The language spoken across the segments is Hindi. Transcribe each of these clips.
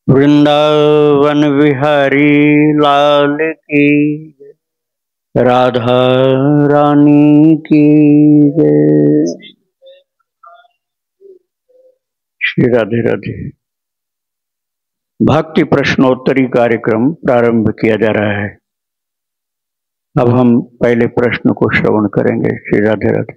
वृंदावन बिहारी लाल की, राधा रानी की जय। श्री राधे राधे। भक्ति प्रश्नोत्तरी कार्यक्रम प्रारंभ किया जा रहा है। अब हम पहले प्रश्न को श्रवण करेंगे। श्री राधे राधे।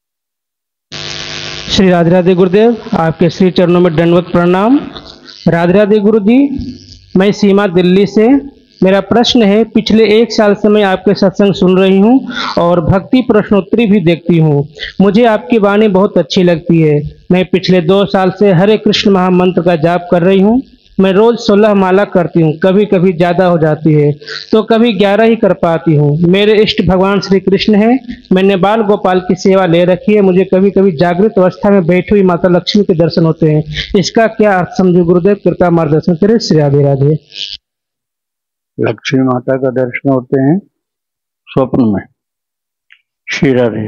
श्री राधे राधे गुरुदेव, आपके श्री चरणों में दंडवत प्रणाम। राधे राधे गुरु जी, मैं सीमा दिल्ली से। मेरा प्रश्न है, पिछले 1 साल से मैं आपके सत्संग सुन रही हूँ और भक्ति प्रश्नोत्तरी भी देखती हूँ। मुझे आपकी वाणी बहुत अच्छी लगती है। मैं पिछले 2 साल से हरे कृष्ण महामंत्र का जाप कर रही हूँ। मैं रोज 16 माला करती हूँ, कभी कभी ज्यादा हो जाती है तो कभी 11 ही कर पाती हूँ। मेरे इष्ट भगवान श्री कृष्ण है। मैंने बाल गोपाल की सेवा ले रखी है। मुझे कभी कभी जागृत अवस्था में बैठी हुई माता लक्ष्मी के दर्शन होते हैं। इसका क्या अर्थ समझे गुरुदेव, कृपया मार्गदर्शन करें। श्री राधे राधे। लक्ष्मी माता का दर्शन होते हैं स्वप्न में। श्री राधे।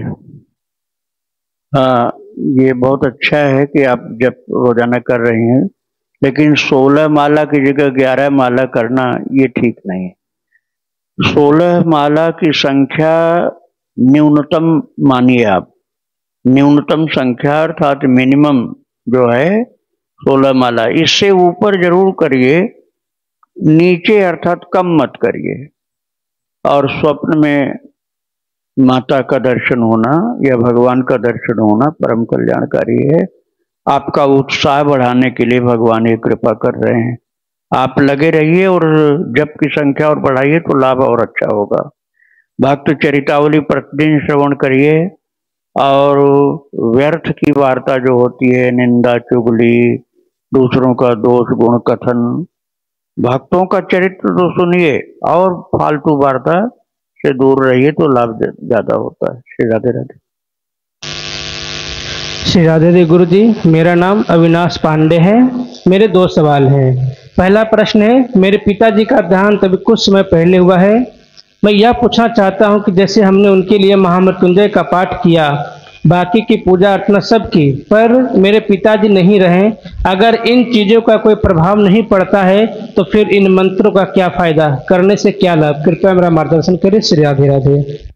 हाँ, ये बहुत अच्छा है कि आप जब रोजाना कर रही हैं, लेकिन 16 माला की जगह 11 माला करना ये ठीक नहीं है। 16 माला की संख्या न्यूनतम मानिए आप। न्यूनतम संख्या अर्थात मिनिमम जो है 16 माला। इससे ऊपर जरूर करिए, नीचे अर्थात कम मत करिए। और स्वप्न में माता का दर्शन होना या भगवान का दर्शन होना परम कल्याणकारी है। आपका उत्साह बढ़ाने के लिए भगवान ये कृपा कर रहे हैं। आप लगे रहिए और जप की संख्या और बढ़ाइए तो लाभ और अच्छा होगा। भक्त चरितावली प्रतिदिन श्रवण करिए और व्यर्थ की वार्ता जो होती है, निंदा चुगली, दूसरों का दोष गुण कथन, भक्तों का चरित्र तो सुनिए और फालतू वार्ता से दूर रहिए तो लाभ ज्यादा होता है। श्री राधे राधे। श्री राधे राधे गुरु जी, मेरा नाम अविनाश पांडे है। मेरे 2 सवाल हैं। पहला प्रश्न है, मेरे पिताजी का देहांत अभी कुछ समय पहले हुआ है। मैं यह पूछना चाहता हूं कि जैसे हमने उनके लिए महामृत्युंजय का पाठ किया, बाकी की पूजा अर्चना सब की, पर मेरे पिताजी नहीं रहे, अगर इन चीजों का कोई प्रभाव नहीं पड़ता है तो फिर इन मंत्रों का क्या फायदा, करने से क्या लाभ, कृपया मेरा मार्गदर्शन करें। श्री राधे राधे।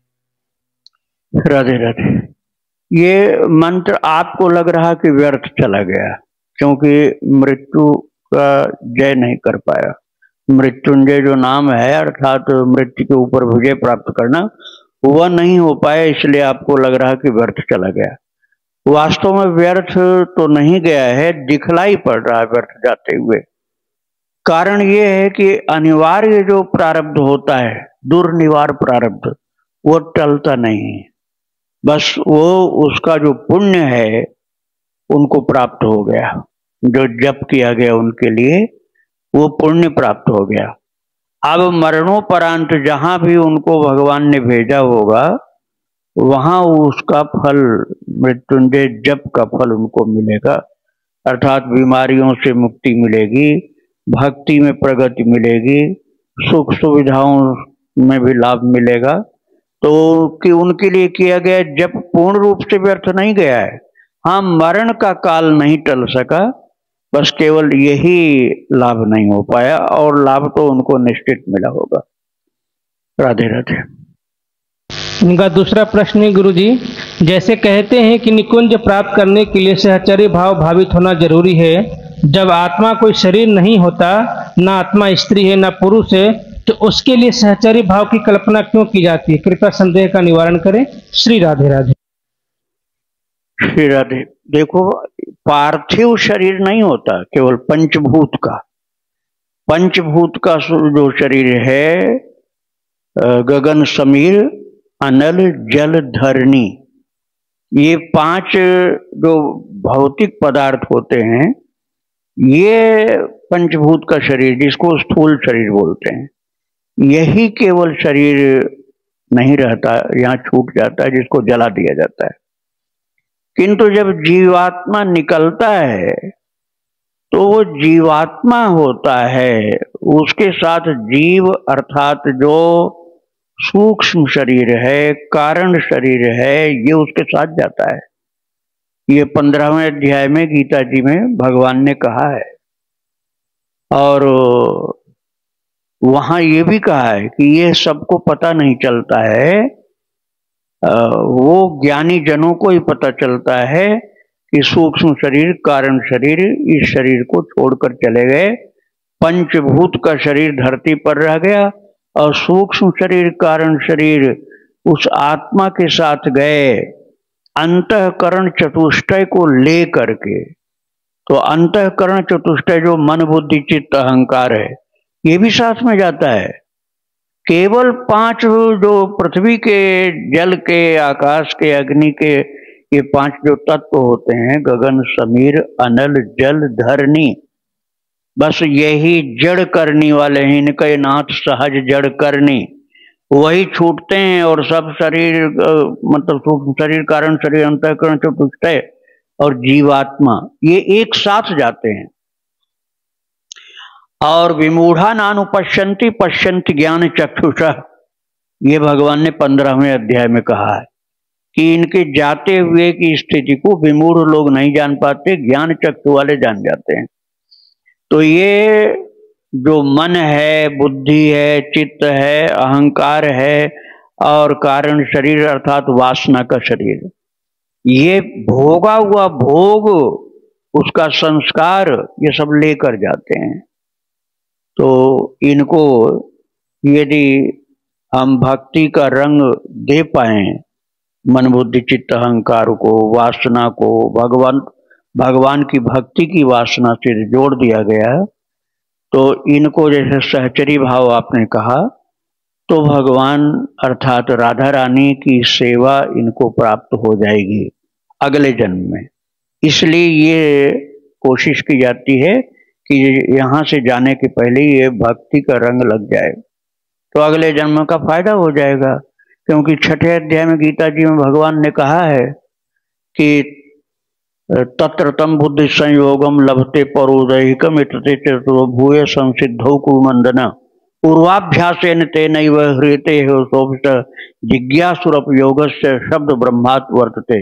राधे राधे। ये मंत्र आपको लग रहा कि व्यर्थ चला गया क्योंकि मृत्यु का जय नहीं कर पाया। मृत्युंजय जो नाम है अर्थात मृत्यु के ऊपर विजय प्राप्त करना, वह नहीं हो पाया, इसलिए आपको लग रहा कि व्यर्थ चला गया। वास्तव में व्यर्थ तो नहीं गया है, दिखलाई पड़ रहा है व्यर्थ जाते हुए। कारण ये है कि अनिवार्य जो प्रारब्ध होता है, दुर्निवार प्रारब्ध, वो टलता नहीं है। बस वो उसका जो पुण्य है उनको प्राप्त हो गया, जो जप किया गया उनके लिए वो पुण्य प्राप्त हो गया। अब मरणोपरांत जहां भी उनको भगवान ने भेजा होगा वहां उसका फल, मृत्युंजय जप का फल उनको मिलेगा। अर्थात बीमारियों से मुक्ति मिलेगी, भक्ति में प्रगति मिलेगी, सुख सुविधाओं में भी लाभ मिलेगा। तो कि उनके लिए किया गया जप पूर्ण रूप से व्यर्थ नहीं गया है। हाँ, मरण का काल नहीं टल सका, बस केवल यही लाभ नहीं हो पाया, और लाभ तो उनको निश्चित मिला होगा। राधे राधे। इनका दूसरा प्रश्न है गुरु जी, जैसे कहते हैं कि निकुंज प्राप्त करने के लिए सहचर्य भाव भावित होना जरूरी है। जब आत्मा कोई शरीर नहीं होता, ना आत्मा स्त्री है ना पुरुष है, तो उसके लिए सहचर्य भाव की कल्पना क्यों की जाती है? कृपया संदेह का निवारण करें। श्री राधे राधे। श्री राधे। देखो, पार्थिव शरीर नहीं होता, केवल पंचभूत का। पंचभूत का जो शरीर है, गगन समीर अनल जल धरणी, ये 5 जो भौतिक पदार्थ होते हैं, ये पंचभूत का शरीर, जिसको स्थूल शरीर बोलते हैं, यही केवल शरीर नहीं रहता, यहाँ छूट जाता है, जिसको जला दिया जाता है। किंतु जब जीवात्मा निकलता है तो वो जीवात्मा होता है, उसके साथ जीव अर्थात जो सूक्ष्म शरीर है, कारण शरीर है, ये उसके साथ जाता है। ये 15वें अध्याय में गीता जी में भगवान ने कहा है। और वहां ये भी कहा है कि ये सबको पता नहीं चलता है, वो ज्ञानी जनों को ही पता चलता है कि सूक्ष्म शरीर कारण शरीर इस शरीर को छोड़कर चले गए, पंचभूत का शरीर धरती पर रह गया और सूक्ष्म शरीर कारण शरीर उस आत्मा के साथ गए अंतःकरण चतुष्टय को ले करके। तो अंतःकरण चतुष्टय जो मन बुद्धि चित्त अहंकार है, ये भी साथ में जाता है। केवल 5 जो पृथ्वी के, जल के, आकाश के, अग्नि के, ये 5 जो तत्व होते हैं, गगन समीर अनल जल धरणी, बस यही जड़ करनी वाले हैं, इनके नाथ सहज जड़ करनी, वही छूटते हैं और सब शरीर मतलब सूक्ष्म शरीर कारण शरीर अंतःकरण चतुष्टय और जीवात्मा ये एक साथ जाते हैं। और विमूढ़ा नानुपश्यन्ति पश्यन्ति ज्ञान चक्षुषा, ये भगवान ने 15वें अध्याय में कहा है कि इनके जाते हुए की स्थिति को विमूढ़ लोग नहीं जान पाते, ज्ञान चक्षु वाले जान जाते हैं। तो ये जो मन है, बुद्धि है, चित्त है, अहंकार है और कारण शरीर अर्थात वासना का शरीर, ये भोगा हुआ भोग, उसका संस्कार, ये सब लेकर जाते हैं। तो इनको यदि हम भक्ति का रंग दे पाए, मन बुद्धि चित्त अहंकार को, वासना को भगवान की भक्ति की वासना से जोड़ दिया गया, तो इनको जैसे सहचरी भाव आपने कहा, तो भगवान अर्थात राधा रानी की सेवा इनको प्राप्त हो जाएगी अगले जन्म में। इसलिए ये कोशिश की जाती है कि यहाँ से जाने के पहले ये भक्ति का रंग लग जाए, तो अगले जन्म का फायदा हो जाएगा। क्योंकि 6ठे अध्याय में गीता जी में भगवान ने कहा है कि तत्र तम बुद्धि संयोगम लभते परोदैहिकम इतते चतुरो भूय संसिद्धौ कुमंदना पूर्वाभ्यासेन तेनैव ह्रियते सोऽपि जिज्ञासुरपयोगस्य शब्द ब्रह्मात् वर्तते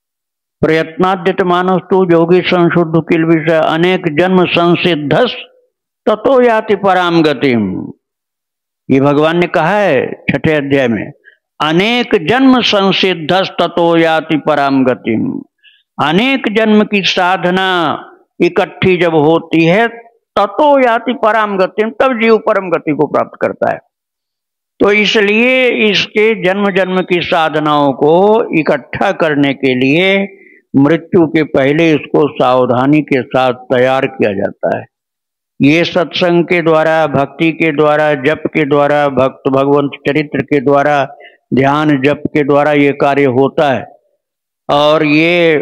प्रयत्नाद्यतमानस्तु योगी संशुद्ध किल विषय अनेक जन्म संसिद्धस ततो याति पराम गतिम। ये भगवान ने कहा है 6ठे अध्याय में, अनेक जन्म संसिद्धस ततो याति पराम गतिम। अनेक जन्म की साधना इकट्ठी जब होती है ततो याति पराम गतिम, तब जीव परम गति को प्राप्त करता है। तो इसलिए इसके जन्म जन्म की साधनाओं को इकट्ठा करने के लिए मृत्यु के पहले इसको सावधानी के साथ तैयार किया जाता है। ये सत्संग के द्वारा, भक्ति के द्वारा, जप के द्वारा, भक्त भगवंत चरित्र के द्वारा, ध्यान जप के द्वारा ये कार्य होता है। और ये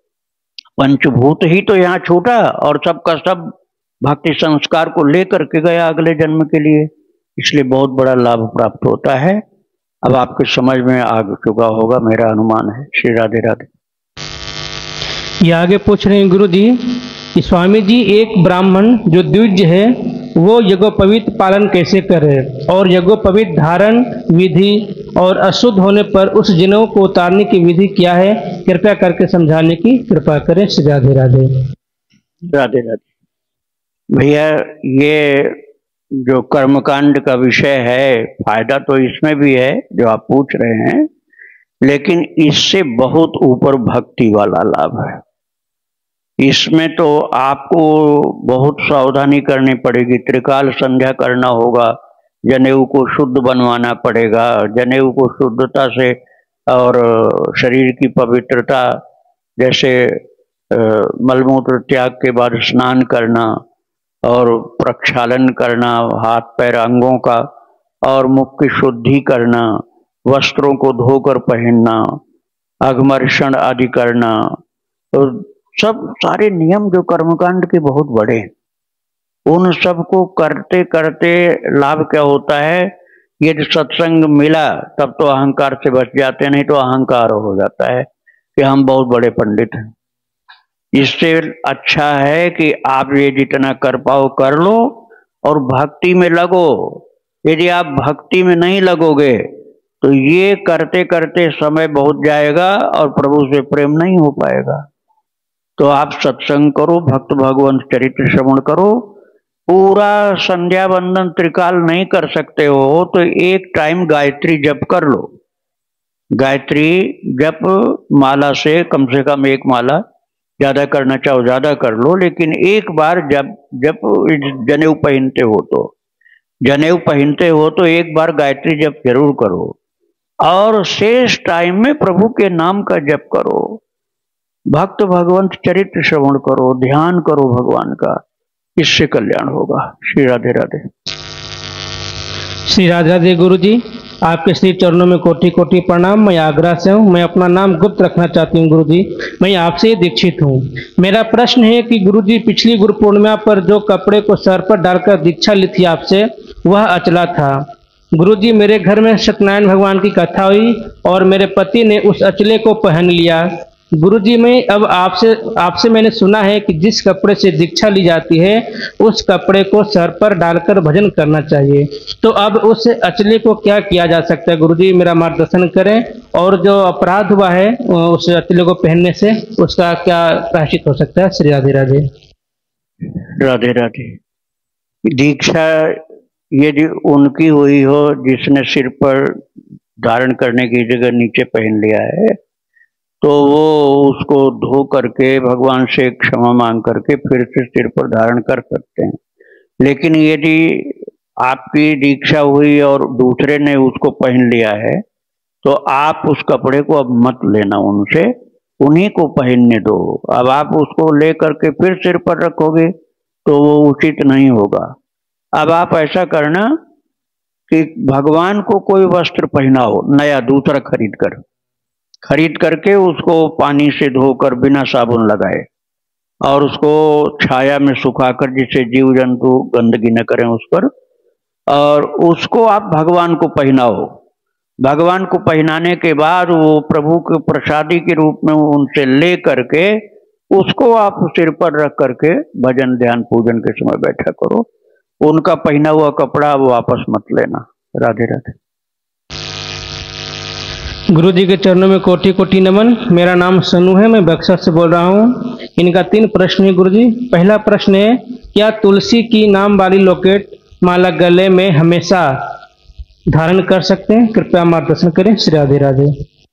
पंचभूत ही तो यहाँ छूटा और सबका सब भक्ति संस्कार को लेकर के गया अगले जन्म के लिए, इसलिए बहुत बड़ा लाभ प्राप्त होता है। अब आपके समझ में आ चुका होगा, मेरा अनुमान है। श्री राधे राधे। ये आगे पूछ रहे हैं गुरु जी, स्वामी जी एक ब्राह्मण जो द्विज है वो यज्ञोपवीत पालन कैसे करे और यज्ञोपवीत धारण विधि और अशुद्ध होने पर उस जनेऊ को उतारने की विधि क्या है, कृपया करके समझाने की कृपा करें। श्री राधे राधे। राधे राधे। भैया ये जो कर्मकांड का विषय है, फायदा तो इसमें भी है जो आप पूछ रहे हैं, लेकिन इससे बहुत ऊपर भक्ति वाला लाभ है। इसमें तो आपको बहुत सावधानी करनी पड़ेगी, त्रिकाल संध्या करना होगा, जनेऊ को शुद्ध बनवाना पड़ेगा, जनेऊ को शुद्धता से और शरीर की पवित्रता, जैसे मलमूत्र त्याग के बाद स्नान करना और प्रक्षालन करना हाथ पैर अंगों का, और मुख की शुद्धि करना, वस्त्रों को धोकर पहनना, अघमर्षण आदि करना, तो सब सारे नियम जो कर्मकांड के बहुत बड़े हैं, उन सब को करते करते लाभ क्या होता है, यदि सत्संग मिला तब तो अहंकार से बच जाते, नहीं तो अहंकार हो जाता है कि हम बहुत बड़े पंडित हैं। इससे अच्छा है कि आप ये जितना कर पाओ कर लो और भक्ति में लगो। यदि आप भक्ति में नहीं लगोगे तो ये करते करते समय बहुत जाएगा और प्रभु से प्रेम नहीं हो पाएगा। तो आप सत्संग करो, भक्त भगवंत चरित्र श्रवण करो, पूरा संध्या वंदन त्रिकाल नहीं कर सकते हो तो एक टाइम गायत्री जप कर लो। गायत्री जप माला से कम एक माला, ज्यादा करना चाहो ज्यादा कर लो, लेकिन एक बार जब जनेऊ पहनते हो तो एक बार गायत्री जप जरूर करो, और शेष टाइम में प्रभु के नाम का जप करो, भक्त भगवंत चरित्र श्रवण करो, ध्यान करो भगवान का, इससे कल्याण होगा। श्री राधे राधे। श्री राधे राधे गुरु जी, आपके श्री चरणों में कोटि कोटि प्रणाम। मैं आगरा से हूँ। मैं अपना नाम गुप्त रखना चाहती हूँ गुरु जी। मैं आपसे दीक्षित हूँ। मेरा प्रश्न है कि गुरु जी, पिछली गुरु पूर्णिमा पर जो कपड़े को सर पर डालकर दीक्षा ली थी आपसे, वह अचला था। गुरु जी, मेरे घर में सत्यनारायण भगवान की कथा हुई और मेरे पति ने उस अचले को पहन लिया। गुरु जी, मैं अब आपसे मैंने सुना है कि जिस कपड़े से दीक्षा ली जाती है उस कपड़े को सर पर डालकर भजन करना चाहिए। तो अब उस अचले को क्या किया जा सकता है गुरु जी, मेरा मार्गदर्शन करें। और जो अपराध हुआ है उस अचले को पहनने से, उसका क्या प्रायश्चित हो सकता है। श्री राधे राधे। राधे राधे। दीक्षा यदि उनकी हुई हो जिसने सिर पर धारण करने की जगह नीचे पहन लिया है, तो वो उसको धो करके भगवान से क्षमा मांग करके फिर से सिर पर धारण कर सकते हैं। लेकिन यदि आपकी दीक्षा हुई और दूसरे ने उसको पहन लिया है, तो आप उस कपड़े को अब मत लेना उनसे, उन्हीं को पहनने दो। अब आप उसको ले करके फिर सिर पर रखोगे तो वो उचित नहीं होगा। अब आप ऐसा करना कि भगवान को कोई वस्त्र पहनाओ नया, दूसरा खरीद करके उसको पानी से धोकर बिना साबुन लगाए और उसको छाया में सुखाकर, जिससे जीव जंतु गंदगी न करें उस पर, और उसको आप भगवान को पहनाओ। भगवान को पहनाने के बाद वो प्रभु के प्रसादी के रूप में उनसे ले करके उसको आप सिर पर रख करके भजन ध्यान पूजन के समय बैठा करो। उनका पहना हुआ कपड़ा वापस मत लेना। राधे राधे। गुरु जी के चरणों में कोटि कोटि नमन। मेरा नाम सनु है, मैं बक्सर से बोल रहा हूँ। इनका 3 प्रश्न है गुरु जी। पहला प्रश्न है, क्या तुलसी की नाम वाली लॉकेट माला गले में हमेशा धारण कर सकते हैं? कृपया मार्गदर्शन करें। श्री राधे राधे।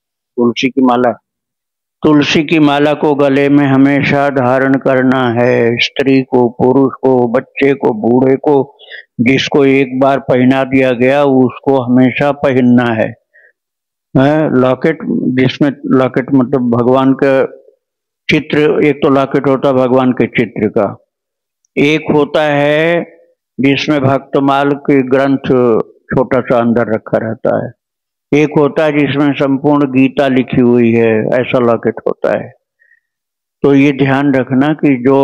तुलसी की माला को गले में हमेशा धारण करना है। स्त्री को, पुरुष को, बच्चे को, बूढ़े को, जिसको एक बार पहना दिया गया उसको हमेशा पहनना है। लॉकेट, जिसमें लॉकेट मतलब भगवान का चित्र, एक तो लॉकेट होता है भगवान के चित्र का, एक होता है जिसमें भक्तमाल के ग्रंथ छोटा सा अंदर रखा रहता है, एक होता है जिसमें संपूर्ण गीता लिखी हुई है, ऐसा लॉकेट होता है। तो ये ध्यान रखना कि जो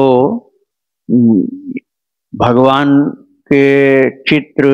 भगवान के चित्र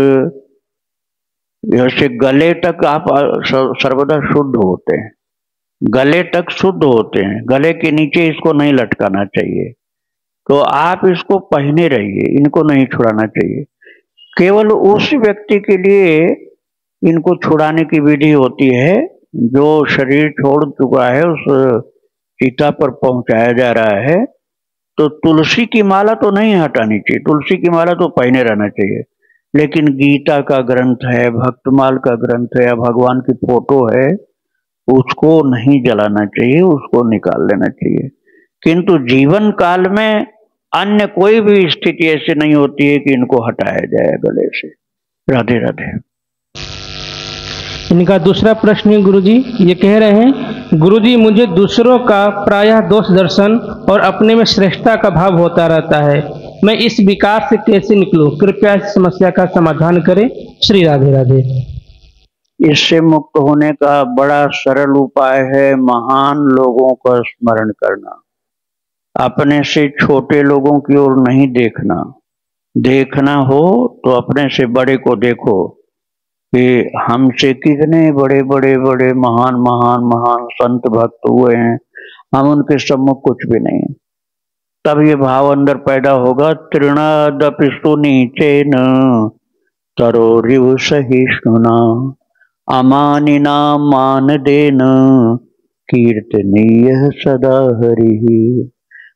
जैसे गले तक आप सर्वदा शुद्ध होते हैं, गले तक शुद्ध होते हैं, गले के नीचे इसको नहीं लटकाना चाहिए। तो आप इसको पहने रहिए, इनको नहीं छुड़ाना चाहिए। केवल उस व्यक्ति के लिए इनको छुड़ाने की विधि होती है जो शरीर छोड़ चुका है, उस चिता पर पहुंचाया जा रहा है। तो तुलसी की माला तो नहीं हटानी चाहिए, तुलसी की माला तो पहने रहना चाहिए। लेकिन गीता का ग्रंथ है, भक्तमाल का ग्रंथ है या भगवान की फोटो है, उसको नहीं जलाना चाहिए, उसको निकाल लेना चाहिए। किंतु जीवन काल में अन्य कोई भी स्थिति ऐसी नहीं होती है कि इनको हटाया जाए गले से। राधे राधे। इनका दूसरा प्रश्न है गुरुजी, ये कह रहे हैं, गुरुजी मुझे दूसरों का प्रायः दोष दर्शन और अपने में श्रेष्ठता का भाव होता रहता है, मैं इस विकार से कैसे निकलूं? कृपया इस समस्या का समाधान करें। श्री राधे राधे। इससे मुक्त होने का बड़ा सरल उपाय है महान लोगों का स्मरण करना। अपने से छोटे लोगों की ओर नहीं देखना, देखना हो तो अपने से बड़े को देखो कि हमसे कितने बड़े बड़े बड़े महान महान महान संत भक्त हुए हैं, हम उनके सम्मुख कुछ भी नहीं। तब ये भाव अंदर पैदा होगा, तृणादपि नीचेन तरोरिव सहिष्णुना अमानिना मान देन कीर्तनीय सदा हरि।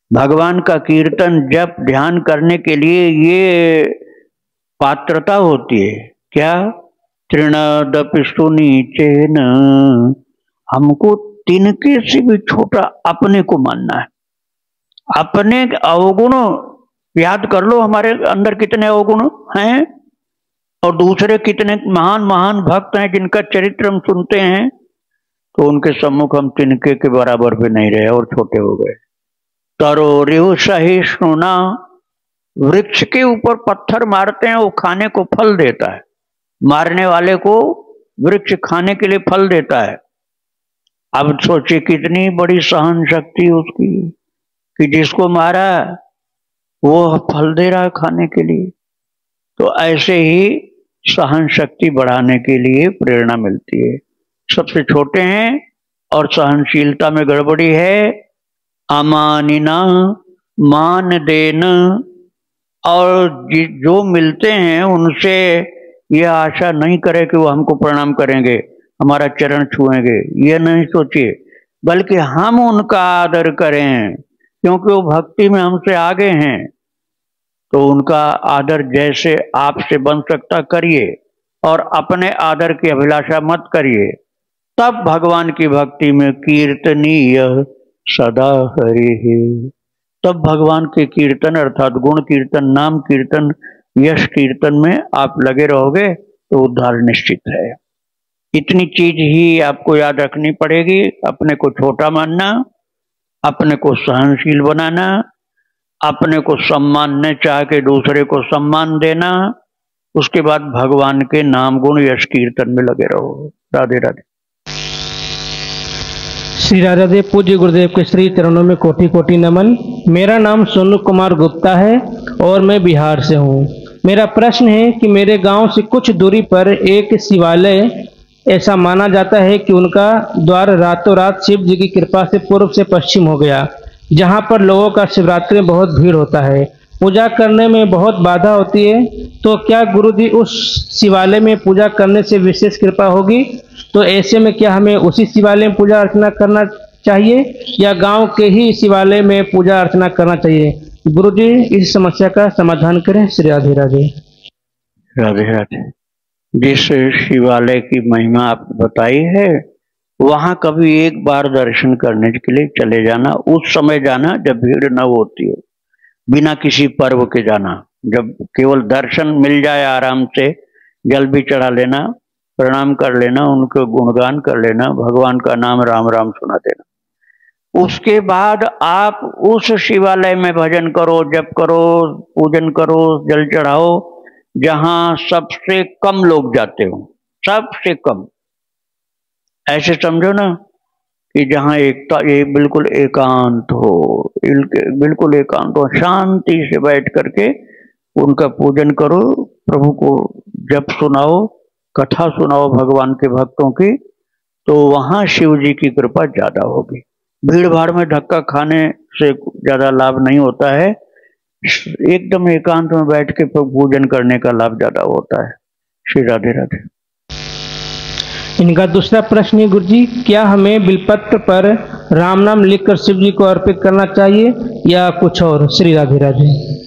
भगवान का कीर्तन जप ध्यान करने के लिए ये पात्रता होती है। क्या? तृणदपिस्तु नीचेन, हमको तिनके से भी छोटा अपने को मानना है। अपने अवगुण याद कर लो, हमारे अंदर कितने अवगुण हैं और दूसरे कितने महान महान भक्त हैं जिनका चरित्र हम सुनते हैं, तो उनके सम्मुख हम तिनके के बराबर भी नहीं रहे और छोटे हो गए। तरोरिव सहिष्णुना, वृक्ष के ऊपर पत्थर मारते हैं, वो खाने को फल देता है। मारने वाले को वृक्ष खाने के लिए फल देता है। अब सोचिए कितनी बड़ी सहन शक्ति उसकी कि जिसको मारा वो फल दे रहा है खाने के लिए। तो ऐसे ही सहन शक्ति बढ़ाने के लिए प्रेरणा मिलती है। सबसे छोटे हैं और सहनशीलता में गड़बड़ी है। अमानिना, मान देना, और जो मिलते हैं उनसे यह आशा नहीं करे कि वो हमको प्रणाम करेंगे, हमारा चरण छुएंगे, ये नहीं सोचिए, बल्कि हम उनका आदर करें क्योंकि वो भक्ति में हमसे आगे हैं। तो उनका आदर जैसे आपसे बन सकता करिए और अपने आदर की अभिलाषा मत करिए। तब भगवान की भक्ति में कीर्तनीय सदा हरि, तब भगवान के कीर्तन अर्थात गुण कीर्तन, नाम कीर्तन, यश कीर्तन में आप लगे रहोगे तो उद्धार निश्चित है। इतनी चीज ही आपको याद रखनी पड़ेगी। अपने को छोटा मानना, अपने को सहनशील बनाना, अपने को सम्मानने चाह के दूसरे को सम्मान देना, उसके बाद भगवान के नाम गुण यश कीर्तन में लगे रहो। राधे राधे। श्री राधा देव पूज्य गुरुदेव के श्री चरणों में कोटि कोटि नमन। मेरा नाम सोनू कुमार गुप्ता है और मैं बिहार से हूँ। मेरा प्रश्न है कि मेरे गांव से कुछ दूरी पर एक शिवालय, ऐसा माना जाता है कि उनका द्वार रातों रात शिव जी की कृपा से पूर्व से पश्चिम हो गया, जहां पर लोगों का शिवरात्रि में बहुत भीड़ होता है, पूजा करने में बहुत बाधा होती है। तो क्या गुरु जी उस शिवालय में पूजा करने से विशेष कृपा होगी? तो ऐसे में क्या हमें उसी शिवालय में पूजा अर्चना करना चाहिए या गांव के ही शिवालय में पूजा अर्चना करना चाहिए? गुरु जी इस समस्या का समाधान करें। श्री राधे राधे। राधे राधे। जिस शिवालय की महिमा आप बताई है, वहां कभी एक बार दर्शन करने के लिए चले जाना, उस समय जाना जब भीड़ न होती हो, बिना किसी पर्व के जाना, जब केवल दर्शन मिल जाए आराम से, जल भी चढ़ा लेना, प्रणाम कर लेना, उनको गुणगान कर लेना, भगवान का नाम राम राम सुना देना। उसके बाद आप उस शिवालय में भजन करो, जप करो, पूजन करो, जल चढ़ाओ, जहां सबसे कम लोग जाते हो, सबसे कम। ऐसे समझो ना कि जहां एकता, ये बिल्कुल एकांत हो, बिल्कुल एकांत हो, शांति से बैठ करके उनका पूजन करो, प्रभु को जप सुनाओ, कथा सुनाओ भगवान के भक्तों की, तो वहां शिव जी की कृपा ज्यादा होगी। भीड़ भाड़ में धक्का खाने से ज्यादा लाभ नहीं होता है, एकदम एकांत में बैठ के पूजन करने का लाभ ज्यादा होता है। श्री राधे राधे। इनका दूसरा प्रश्न है, गुरु जी क्या हमें बिलपत्र पर राम नाम लिखकर शिव जी को अर्पित करना चाहिए या कुछ और? श्री राधे राधे।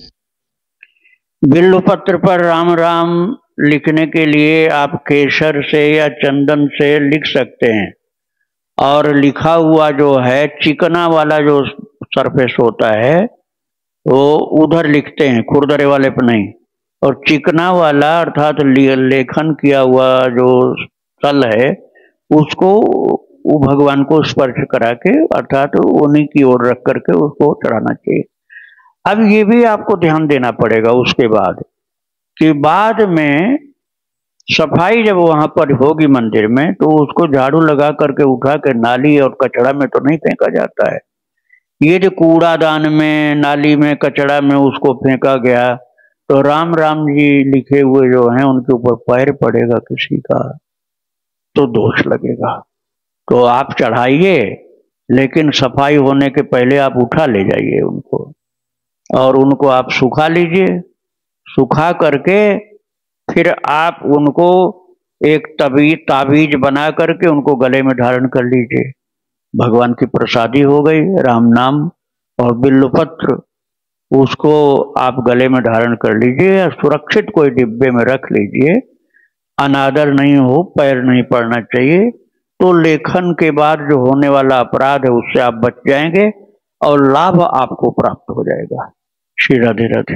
बिल्वपत्र पर राम राम लिखने के लिए आप केसर से या चंदन से लिख सकते हैं, और लिखा हुआ जो है चिकना वाला जो सरफेस होता है वो उधर लिखते हैं, खुरदरे वाले पर नहीं। और चिकना वाला अर्थात लेखन किया हुआ जो तल है उसको वो भगवान को स्पर्श करा के अर्थात उन्हीं की ओर रख करके उसको चढ़ाना चाहिए। अब ये भी आपको ध्यान देना पड़ेगा उसके बाद कि बाद में सफाई जब वहां पर होगी मंदिर में, तो उसको झाड़ू लगा करके उठा के नाली और कचड़ा में तो नहीं फेंका जाता है। ये जो कूड़ादान में, नाली में, कचड़ा में उसको फेंका गया तो राम राम जी लिखे हुए जो हैं उनके ऊपर पैर पड़ेगा किसी का तो दोष लगेगा। तो आप चढ़ाइए, लेकिन सफाई होने के पहले आप उठा ले जाइए उनको, और उनको आप सुखा लीजिए। सुखा करके फिर आप उनको एक ताबीज बना करके उनको गले में धारण कर लीजिए। भगवान की प्रसादी हो गई, राम नाम और बिल्वपत्र उसको आप गले में धारण कर लीजिए या सुरक्षित कोई डिब्बे में रख लीजिए। अनादर नहीं हो, पैर नहीं पड़ना चाहिए, तो लेखन के बाद जो होने वाला अपराध है उससे आप बच जाएंगे और लाभ आपको प्राप्त हो जाएगा। श्री राधे राधे।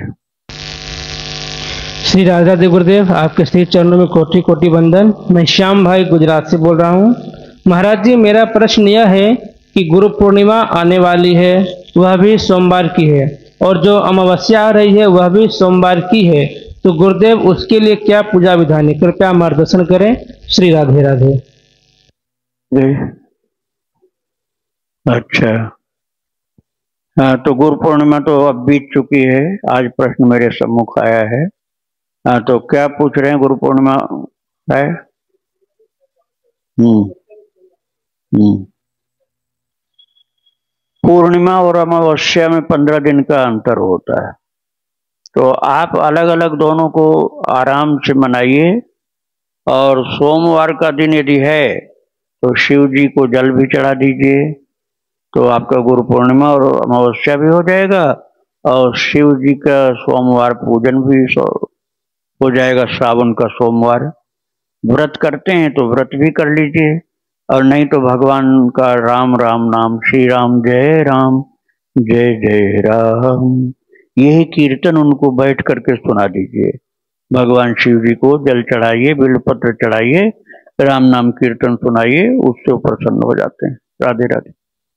श्री राधे राधे गुरुदेव, आपके श्री चरणों में कोटि कोटि वंदन। मैं श्याम भाई गुजरात से बोल रहा हूँ। महाराज जी, मेरा प्रश्न यह है कि गुरु पूर्णिमा आने वाली है, वह भी सोमवार की है, और जो अमावस्या आ रही है वह भी सोमवार की है, तो गुरुदेव उसके लिए क्या पूजा विधान है, कृपया मार्गदर्शन करें। श्री राधे राधे। अच्छा, हाँ, तो गुरु पूर्णिमा तो अब बीत चुकी है। आज प्रश्न मेरे सम्मुख आया है। हाँ, तो क्या पूछ रहे हैं? गुरु पूर्णिमा है। पूर्णिमा और अमावस्या में 15 दिन का अंतर होता है, तो आप अलग अलग दोनों को आराम से मनाइए। और सोमवार का दिन यदि है तो शिव जी को जल भी चढ़ा दीजिए, तो आपका गुरु पूर्णिमा और अमावस्या भी हो जाएगा और शिव जी का सोमवार पूजन भी हो जाएगा। श्रावण का सोमवार व्रत करते हैं तो व्रत भी कर लीजिए, और नहीं तो भगवान का राम राम नाम, श्री राम जय राम जय जय राम, यही कीर्तन उनको बैठ करके सुना दीजिए। भगवान शिव जी को जल चढ़ाइए, बिल्वपत्र चढ़ाइए, राम नाम कीर्तन सुनाइए, उससे वो प्रसन्न हो जाते हैं। राधे राधे।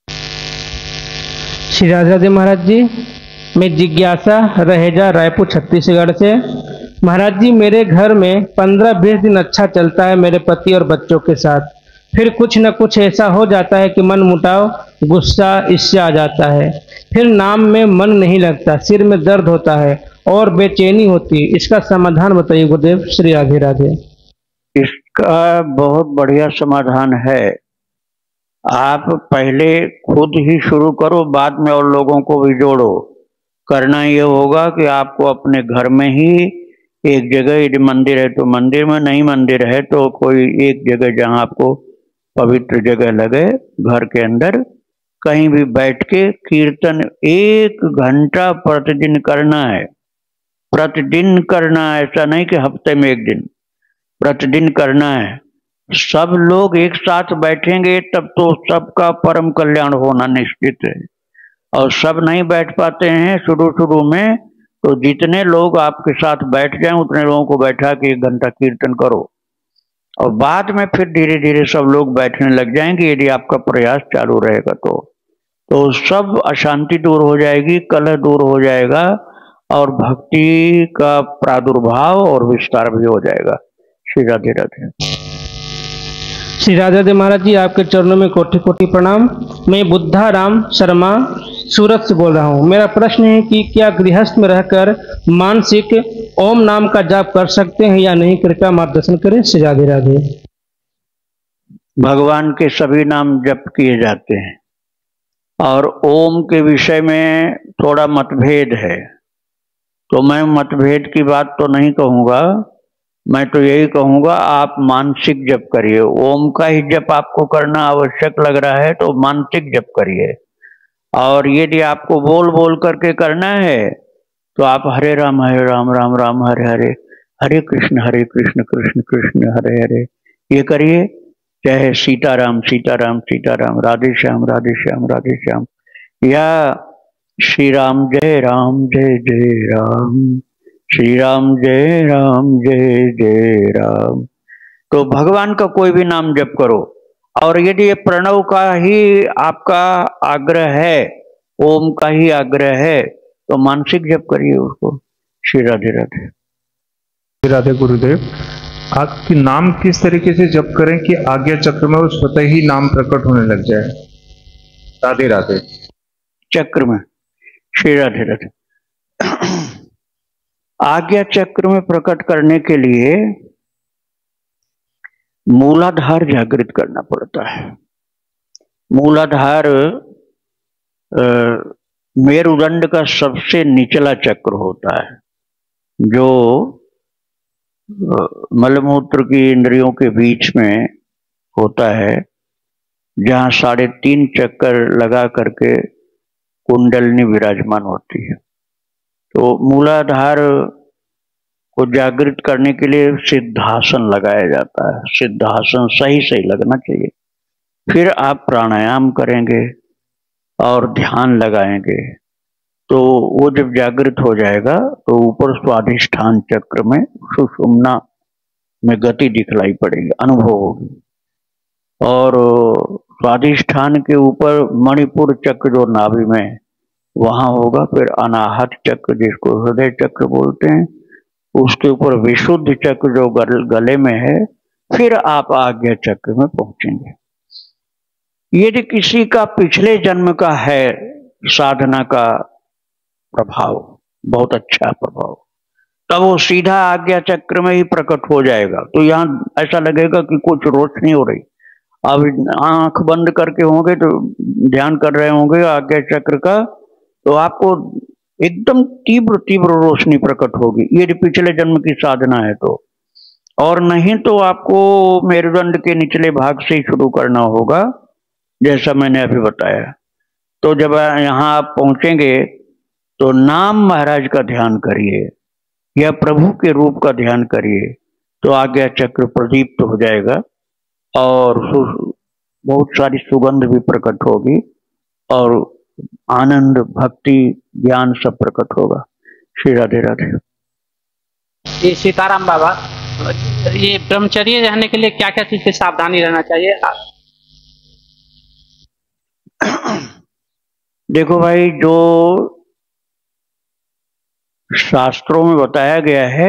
श्री राधे राधे महाराज जी, मैं जिज्ञासा रहेजा, रायपुर छत्तीसगढ़ से। महाराज जी, मेरे घर में 15-20 दिन अच्छा चलता है मेरे पति और बच्चों के साथ, फिर कुछ न कुछ ऐसा हो जाता है कि मन मुटाव, गुस्सा इससे आ जाता है, फिर नाम में मन नहीं लगता, सिर में दर्द होता है और बेचैनी होती है। इसका समाधान बताइए गुरुदेव। श्री राधे राधे। इसका बहुत बढ़िया समाधान है। आप पहले खुद ही शुरू करो, बाद में और लोगों को भी जोड़ो। करना ये होगा कि आपको अपने घर में ही एक जगह, यदि मंदिर है तो मंदिर में, नहीं मंदिर है तो कोई एक जगह जहां आपको पवित्र जगह लगे, घर के अंदर कहीं भी बैठ के कीर्तन 1 घंटा प्रतिदिन करना है। प्रतिदिन करना है, ऐसा नहीं कि हफ्ते में 1 दिन, प्रतिदिन करना है। सब लोग एक साथ बैठेंगे तब तो सबका परम कल्याण होना निश्चित है, और सब नहीं बैठ पाते हैं शुरू शुरू में, तो जितने लोग आपके साथ बैठ जाएं उतने लोगों को बैठा के 1 घंटा कीर्तन करो, और बाद में फिर धीरे धीरे सब लोग बैठने लग जाएंगे यदि आपका प्रयास चालू रहेगा तो सब अशांति दूर हो जाएगी, कलह दूर हो जाएगा, और भक्ति का प्रादुर्भाव और विस्तार भी हो जाएगा। श्री राधे राधे। श्री राधे राधे महाराज जी, आपके चरणों में कोटि कोटि प्रणाम। मैं बुद्धा राम शर्मा सूरत से बोल रहा हूँ। मेरा प्रश्न है कि क्या गृहस्थ में रहकर मानसिक ओम नाम का जाप कर सकते हैं या नहीं, कृपया मार्गदर्शन करें। श्री राधे राधे। भगवान के सभी नाम जप किए जाते हैं, और ओम के विषय में थोड़ा मतभेद है, तो मैं मतभेद की बात तो नहीं कहूँगा। मैं तो यही कहूँगा आप मानसिक जप करिए। ओम का ही जप आपको करना आवश्यक लग रहा है तो मानसिक जप करिए, और यदि आपको बोल बोल करके करना है तो आप हरे राम राम राम हरे हरे, हरे कृष्ण कृष्ण कृष्ण हरे हरे ये करिए। चाहे सीताराम सीताराम सीताराम, राधे श्याम राधे श्याम राधे श्याम, या श्री राम जय राम, श्री राम जय राम। तो भगवान का कोई भी नाम जप करो, और यदि ये प्रणव का ही आपका आग्रह है, ओम का ही आग्रह है, तो मानसिक जप करिए उसको। श्री राधे राधे। राधे गुरुदेव, आपके नाम किस तरीके से जप करें कि आज्ञा चक्र में वो स्वतः ही नाम प्रकट होने लग जाए। राधे राधे। चक्र में, श्री राधे राधे। आज्ञा चक्र में प्रकट करने के लिए मूलाधार जागृत करना पड़ता है। मूलाधार मेरुदंड का सबसे निचला चक्र होता है, जो मलमूत्र की इंद्रियों के बीच में होता है, जहां 3.5 चक्कर लगा करके कुंडलिनी विराजमान होती है। तो मूलाधार को जागृत करने के लिए सिद्धासन लगाया जाता है। सिद्धासन सही सही लगना चाहिए। फिर आप प्राणायाम करेंगे और ध्यान लगाएंगे, तो वो जब जागृत हो जाएगा तो ऊपर स्वाधिष्ठान चक्र में सुषुम्ना में गति दिखलाई पड़ेगी, अनुभव होगी। और स्वाधिष्ठान के ऊपर मणिपुर चक्र जो नाभि में वहां होगा। फिर अनाहत चक्र जिसको हृदय चक्र बोलते हैं, उसके ऊपर विशुद्ध चक्र जो गले में है। फिर आप आज्ञा चक्र में पहुंचेंगे। यदि किसी का पिछले जन्म का है साधना का प्रभाव, बहुत अच्छा प्रभाव, तब वो सीधा आज्ञा चक्र में ही प्रकट हो जाएगा। तो यहाँ ऐसा लगेगा कि कुछ रोशनी हो रही। अब आंख बंद करके होंगे तो ध्यान कर रहे होंगे आज्ञा चक्र का, तो आपको एकदम तीव्र तीव्र रोशनी प्रकट होगी। यदि पिछले जन्म की साधना है तो। और नहीं तो आपको मेरुदंड के निचले भाग से ही शुरू करना होगा, जैसा मैंने अभी बताया। तो जब यहाँ आप पहुंचेंगे तो नाम महाराज का ध्यान करिए या प्रभु के रूप का ध्यान करिए, तो आज्ञा चक्र प्रदीप्त हो जाएगा और बहुत सारी सुगंध भी प्रकट होगी और आनंद, भक्ति, ज्ञान सब प्रकट होगा। श्री राधे राधे। ये सीताराम बाबा, ये ब्रह्मचर्य रहने के लिए क्या क्या चीज से सावधानी रहना चाहिए? देखो भाई, जो शास्त्रों में बताया गया है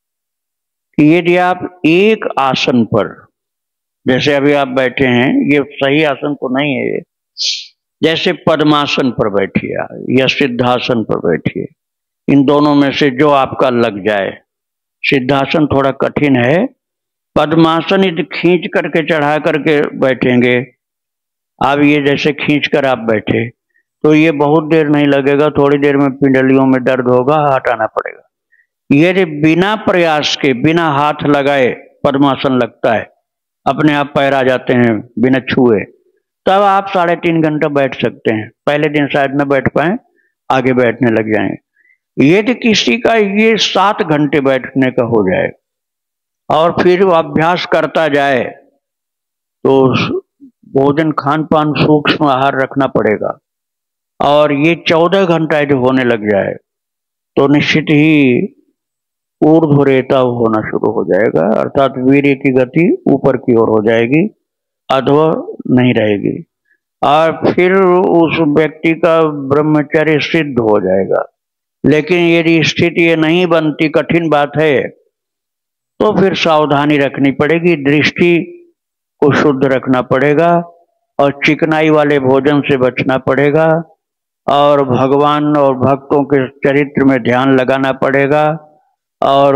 कि यदि आप एक आसन पर, जैसे अभी आप बैठे हैं, ये सही आसन तो नहीं है ये, जैसे पद्मासन पर बैठिए या सिद्धासन पर बैठिए, इन दोनों में से जो आपका लग जाए। सिद्धासन थोड़ा कठिन है। पद्मासन यदि खींच करके चढ़ा करके बैठेंगे, अब ये जैसे खींच कर आप बैठे तो ये बहुत देर नहीं लगेगा, थोड़ी देर में पिंडलियों में दर्द होगा, हटाना पड़ेगा। यदि बिना प्रयास के, बिना हाथ लगाए पद्मासन लगता है, अपने आप पैर आ जाते हैं बिना छुए, तब आप 3.5 घंटा बैठ सकते हैं। पहले दिन शायद न बैठ पाए, आगे बैठने लग जाएंगे। यदि किसी का ये 7 घंटे बैठने का हो जाए और फिर वो अभ्यास करता जाए, तो भोजन खान पान सूक्ष्म आहार रखना पड़ेगा। और ये 14 घंटा यदि होने लग जाए तो निश्चित ही ऊर्ध्वरेता होना शुरू हो जाएगा, अर्थात वीर्य की गति ऊपर की ओर हो जाएगी, अधो नहीं रहेगी। और फिर उस व्यक्ति का ब्रह्मचर्य सिद्ध हो जाएगा। लेकिन यदि स्थिति ये नहीं बनती, कठिन बात है, तो फिर सावधानी रखनी पड़ेगी, दृष्टि को शुद्ध रखना पड़ेगा और चिकनाई वाले भोजन से बचना पड़ेगा और भगवान और भक्तों के चरित्र में ध्यान लगाना पड़ेगा और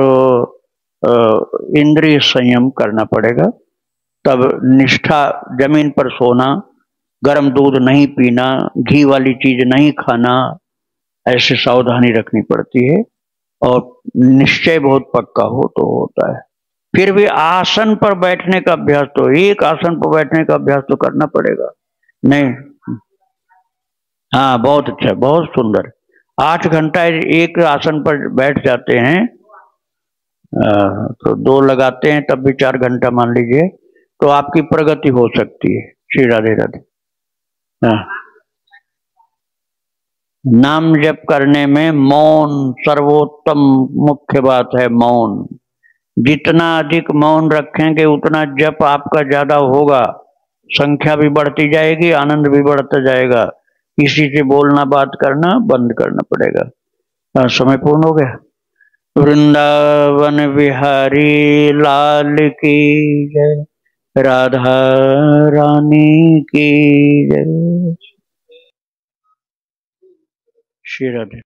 इंद्रिय संयम करना पड़ेगा। तब निष्ठा, जमीन पर सोना, गर्म दूध नहीं पीना, घी वाली चीज नहीं खाना, ऐसे सावधानी रखनी पड़ती है। और निश्चय बहुत पक्का हो तो होता है। फिर भी आसन पर बैठने का अभ्यास, तो एक आसन पर बैठने का अभ्यास तो करना पड़ेगा। नहीं, हाँ, बहुत अच्छा, बहुत सुंदर। 8 घंटा एक आसन पर बैठ जाते हैं, तो 2 लगाते हैं तब भी 4 घंटा मान लीजिए, तो आपकी प्रगति हो सकती है। श्री राधे राधे। हाँ, नाम जप करने में मौन सर्वोत्तम मुख्य बात है। मौन, जितना अधिक मौन रखेंगे उतना जप आपका ज्यादा होगा, संख्या भी बढ़ती जाएगी, आनंद भी बढ़ता जाएगा। किसी से बोलना, बात करना बंद करना पड़ेगा। समय पूर्ण हो गया। वृंदावन बिहारी लाल की जय, राधा रानी की जय। श्री राधे।